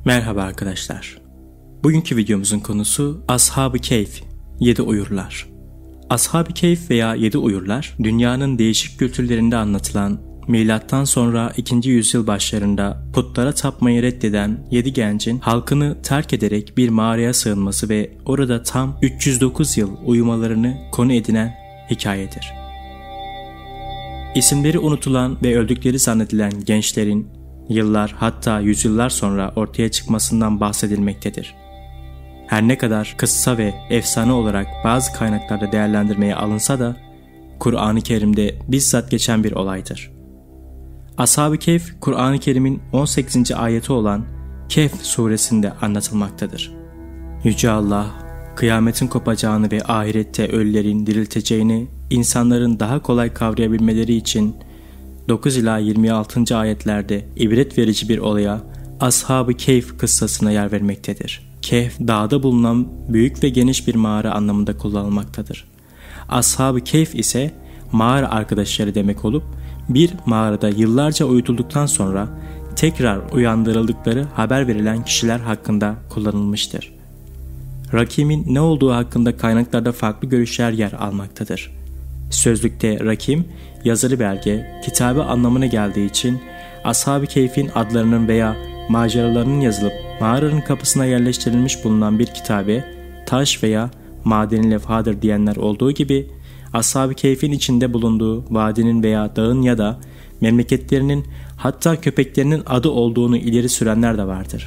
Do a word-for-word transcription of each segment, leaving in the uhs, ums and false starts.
Merhaba arkadaşlar. Bugünkü videomuzun konusu Ashab-ı Kehf, Yedi Uyurlar. Ashab-ı Kehf veya Yedi Uyurlar, dünyanın değişik kültürlerinde anlatılan, milattan sonra ikinci yüzyıl başlarında putlara tapmayı reddeden yedi gencin halkını terk ederek bir mağaraya sığınması ve orada tam üç yüz dokuz yıl uyumalarını konu edinen hikayedir. İsimleri unutulan ve öldükleri zannedilen gençlerin yıllar hatta yüzyıllar sonra ortaya çıkmasından bahsedilmektedir. Her ne kadar kıssa ve efsane olarak bazı kaynaklarda değerlendirmeye alınsa da Kur'an-ı Kerim'de bizzat geçen bir olaydır. Ashab-ı Kehf, Kur'an-ı Kerim'in on sekizinci ayeti olan Kehf suresinde anlatılmaktadır. Yüce Allah, kıyametin kopacağını ve ahirette ölülerin dirilteceğini insanların daha kolay kavrayabilmeleri için dokuz ila yirmi altıncı ayetlerde ibret verici bir olaya, Ashab-ı Kehf kıssasına yer vermektedir. Kehf, dağda bulunan büyük ve geniş bir mağara anlamında kullanılmaktadır. Ashab-ı Kehf ise mağara arkadaşları demek olup, bir mağarada yıllarca uyutulduktan sonra tekrar uyandırıldıkları haber verilen kişiler hakkında kullanılmıştır. Rakimin ne olduğu hakkında kaynaklarda farklı görüşler yer almaktadır. Sözlükte rakim, yazılı belge, kitabı anlamına geldiği için Ashab-ı Kehf'in adlarının veya maceralarının yazılıp mağaranın kapısına yerleştirilmiş bulunan bir kitabe, taş veya madeni levhadır diyenler olduğu gibi, Ashab-ı Kehf'in içinde bulunduğu vadinin veya dağın ya da memleketlerinin hatta köpeklerinin adı olduğunu ileri sürenler de vardır.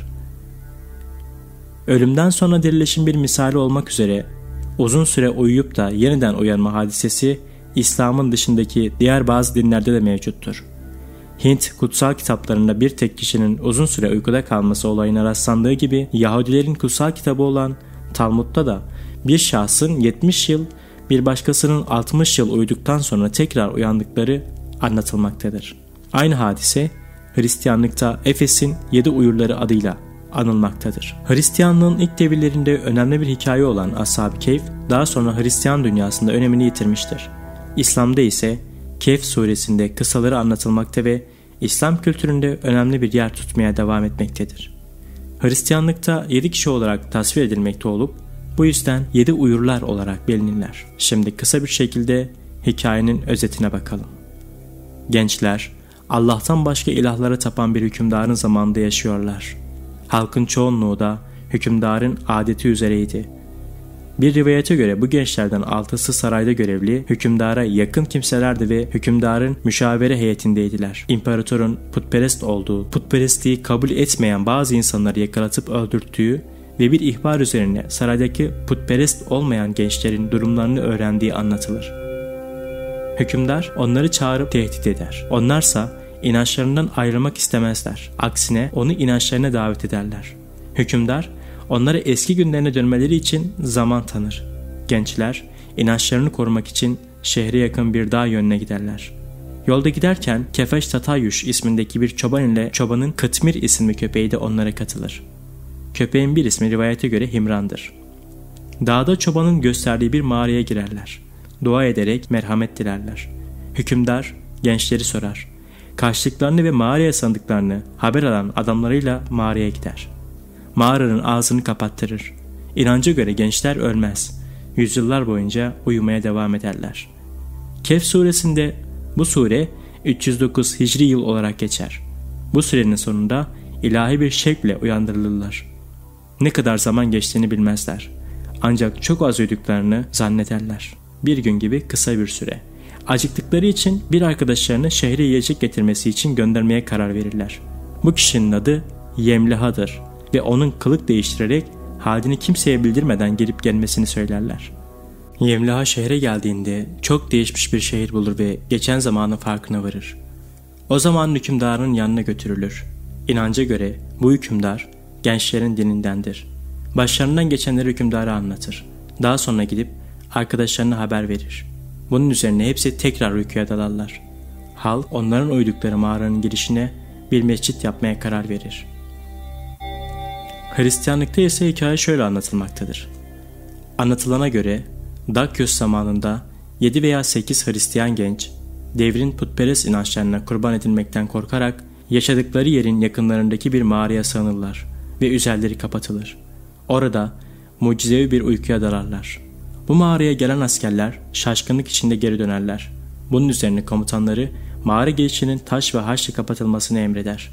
Ölümden sonra dirilişin bir misali olmak üzere uzun süre uyuyup da yeniden uyanma hadisesi İslam'ın dışındaki diğer bazı dinlerde de mevcuttur. Hint kutsal kitaplarında bir tek kişinin uzun süre uykuda kalması olayına rastlandığı gibi Yahudilerin kutsal kitabı olan Talmud'da da bir şahsın yetmiş yıl, bir başkasının altmış yıl uyuduktan sonra tekrar uyandıkları anlatılmaktadır. Aynı hadise Hristiyanlıkta Efes'in Yedi Uyurları adıyla anılmaktadır. Hristiyanlığın ilk devirlerinde önemli bir hikaye olan Ashab-ı Kehf, daha sonra Hristiyan dünyasında önemini yitirmiştir. İslam'da ise Kehf suresinde kıssaları anlatılmakta ve İslam kültüründe önemli bir yer tutmaya devam etmektedir. Hristiyanlıkta yedi kişi olarak tasvir edilmekte olup, bu yüzden yedi uyurlar olarak bilinirler. Şimdi kısa bir şekilde hikayenin özetine bakalım. Gençler, Allah'tan başka ilahlara tapan bir hükümdarın zamanında yaşıyorlar. Halkın çoğunluğu da hükümdarın adeti üzereydi. Bir rivayete göre bu gençlerden altısı sarayda görevli, hükümdara yakın kimselerdi ve hükümdarın müşavere heyetindeydiler. İmparatorun putperest olduğu, putperestliği kabul etmeyen bazı insanları yakalatıp öldürttüğü ve bir ihbar üzerine saraydaki putperest olmayan gençlerin durumlarını öğrendiği anlatılır. Hükümdar onları çağırıp tehdit eder. Onlarsa inançlarından ayrılmak istemezler. Aksine onu inançlarına davet ederler. Hükümdar onlara eski günlerine dönmeleri için zaman tanır. Gençler inançlarını korumak için şehre yakın bir dağ yönüne giderler. Yolda giderken Kefeş Tatayuş ismindeki bir çoban ile çobanın Kıtmir isimli köpeği de onlara katılır. Köpeğin bir ismi rivayete göre Himran'dır. Dağda çobanın gösterdiği bir mağaraya girerler. Dua ederek merhamet dilerler. Hükümdar gençleri sorar. Kaçtıklarını ve mağaraya sandıklarını haber alan adamlarıyla mağaraya gider. Mağaranın ağzını kapattırır. İnanca göre gençler ölmez. Yüzyıllar boyunca uyumaya devam ederler. Kehf suresinde bu sure üç yüz dokuz Hicri yıl olarak geçer. Bu sürenin sonunda ilahi bir şevkle uyandırılırlar. Ne kadar zaman geçtiğini bilmezler. Ancak çok az uyuduklarını zannederler. Bir gün gibi kısa bir süre. Acıktıkları için bir arkadaşlarını şehre yiyecek getirmesi için göndermeye karar verirler. Bu kişinin adı Yemlaha'dır ve onun kılık değiştirerek halini kimseye bildirmeden gelip gelmesini söylerler. Yemlaha şehre geldiğinde çok değişmiş bir şehir bulur ve geçen zamanın farkına varır. O zaman hükümdarın yanına götürülür. İnanca göre bu hükümdar gençlerin dinindendir. Başlarından geçenleri hükümdara anlatır. Daha sonra gidip arkadaşlarına haber verir. Bunun üzerine hepsi tekrar uykuya dalarlar. Halk onların uydukları mağaranın girişine bir mescit yapmaya karar verir. Hristiyanlıkta ise hikaye şöyle anlatılmaktadır. Anlatılana göre Dakyos zamanında yedi veya sekiz Hristiyan genç devrin putperest inançlarına kurban edilmekten korkarak yaşadıkları yerin yakınlarındaki bir mağaraya sığınırlar ve üzerleri kapatılır. Orada mucizevi bir uykuya dalarlar. Bu mağaraya gelen askerler şaşkınlık içinde geri dönerler. Bunun üzerine komutanları mağara girişinin taş ve haçla kapatılmasını emreder.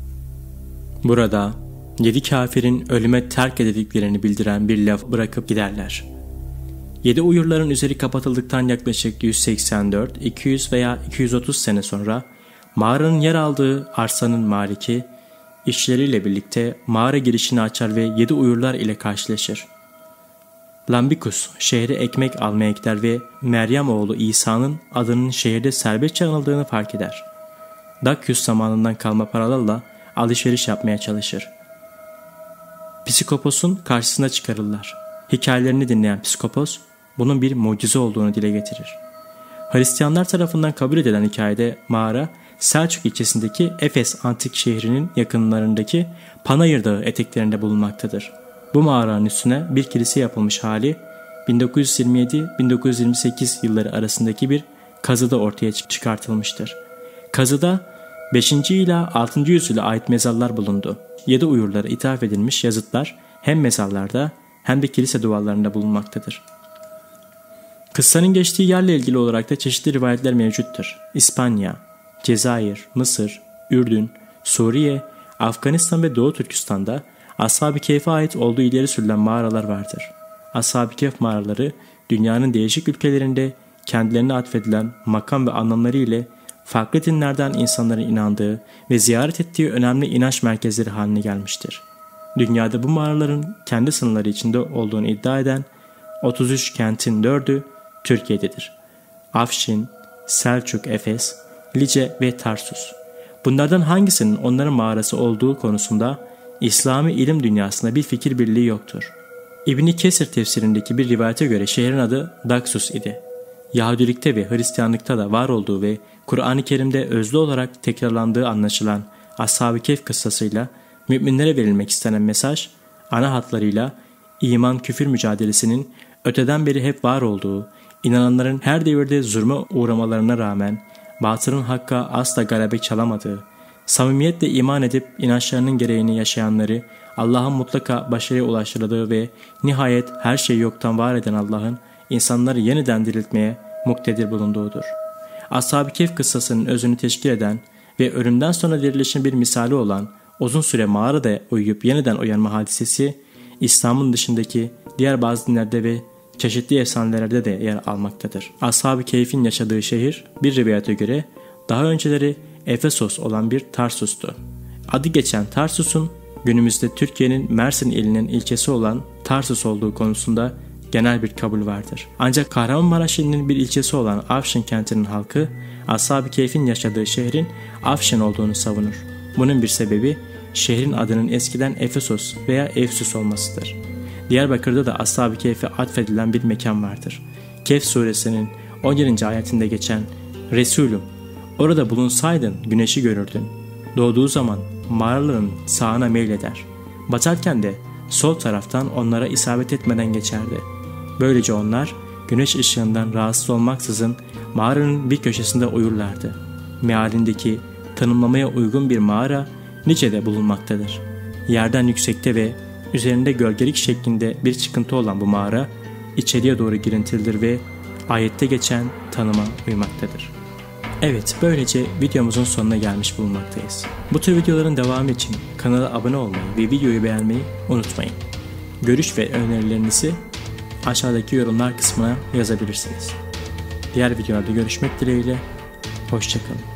Burada yedi kafirin ölüme terk edildiklerini bildiren bir laf bırakıp giderler. Yedi uyurların üzeri kapatıldıktan yaklaşık yüz seksen dört, iki yüz veya iki yüz otuz sene sonra mağaranın yer aldığı arsanın maliki işçileriyle birlikte mağara girişini açar ve yedi uyurlar ile karşılaşır. Lambikus şehre ekmek almaya gider ve Meryem oğlu İsa'nın adının şehirde serbestçe anıldığını fark eder. Dakyus zamanından kalma paralarla alışveriş yapmaya çalışır. Psikopos'un karşısına çıkarırlar. Hikayelerini dinleyen Psikopos bunun bir mucize olduğunu dile getirir. Hristiyanlar tarafından kabul edilen hikayede mağara Selçuk ilçesindeki Efes antik şehrinin yakınlarındaki Panayır Dağı eteklerinde bulunmaktadır. Bu mağaranın üstüne bir kilise yapılmış hali bin dokuz yüz yirmi yedi bin dokuz yüz yirmi sekiz yılları arasındaki bir kazıda ortaya çıkartılmıştır. Kazıda beşinci ila altıncı yüzyıla ait mezarlar bulundu. Yedi uyurlara ithaf edilmiş yazıtlar hem mezarlarda hem de kilise duvarlarında bulunmaktadır. Kıssanın geçtiği yerle ilgili olarak da çeşitli rivayetler mevcuttur. İspanya, Cezayir, Mısır, Ürdün, Suriye, Afganistan ve Doğu Türkistan'da Ashab-ı Kehf'e ait olduğu ileri sürülen mağaralar vardır. Ashab-ı Kehf mağaraları dünyanın değişik ülkelerinde kendilerine atfedilen makam ve anlamları ile farklı dinlerden insanların inandığı ve ziyaret ettiği önemli inanç merkezleri haline gelmiştir. Dünyada bu mağaraların kendi sınırları içinde olduğunu iddia eden otuz üç kentin dördü Türkiye'dedir. Afşin, Selçuk, Efes, Lice ve Tarsus. Bunlardan hangisinin onların mağarası olduğu konusunda İslami ilim dünyasında bir fikir birliği yoktur. İbn-i Kesir tefsirindeki bir rivayete göre şehrin adı Daksus idi. Yahudilikte ve Hristiyanlıkta da var olduğu ve Kur'an-ı Kerim'de özlü olarak tekrarlandığı anlaşılan Ashab-ı Kehf kıssasıyla müminlere verilmek istenen mesaj, ana hatlarıyla iman küfür mücadelesinin öteden beri hep var olduğu, inananların her devirde zulme uğramalarına rağmen batılın hakka asla galebe çalamadığı, samimiyetle iman edip inançlarının gereğini yaşayanları Allah'ın mutlaka başarıya ulaştırdığı ve nihayet her şeyi yoktan var eden Allah'ın insanları yeniden diriltmeye muktedir bulunduğudur. Ashab-ı Kehf kıssasının özünü teşkil eden ve ölümden sonra dirilişin bir misali olan uzun süre mağarada uyuyup yeniden uyanma hadisesi İslam'ın dışındaki diğer bazı dinlerde ve çeşitli efsanelerde de yer almaktadır. Ashab-ı Kehf'in yaşadığı şehir bir rivayete göre daha önceleri Efesos olan bir Tarsus'tu. Adı geçen Tarsus'un günümüzde Türkiye'nin Mersin ilinin ilçesi olan Tarsus olduğu konusunda genel bir kabul vardır. Ancak Kahramanmaraş ilinin bir ilçesi olan Afşin kentinin halkı Ashab-ı Kehf'in yaşadığı şehrin Afşin olduğunu savunur. Bunun bir sebebi şehrin adının eskiden Efesos veya Efsus olmasıdır. Diyarbakır'da da Ashab-ı Kehf'e atfedilen bir mekan vardır. Kehf suresinin on yedinci ayetinde geçen Resulüm, orada bulunsaydın güneşi görürdün. Doğduğu zaman mağaraların sağına meyleder. Batarken de sol taraftan onlara isabet etmeden geçerdi. Böylece onlar güneş ışığından rahatsız olmaksızın mağaranın bir köşesinde uyurlardı. Mealindeki tanımlamaya uygun bir mağara Lice'de bulunmaktadır. Yerden yüksekte ve üzerinde gölgelik şeklinde bir çıkıntı olan bu mağara içeriye doğru girintilidir ve ayette geçen tanıma uymaktadır. Evet, böylece videomuzun sonuna gelmiş bulunmaktayız. Bu tür videoların devamı için kanala abone olmayı ve videoyu beğenmeyi unutmayın. Görüş ve önerilerinizi aşağıdaki yorumlar kısmına yazabilirsiniz. Diğer videolarda görüşmek dileğiyle, hoşça kalın.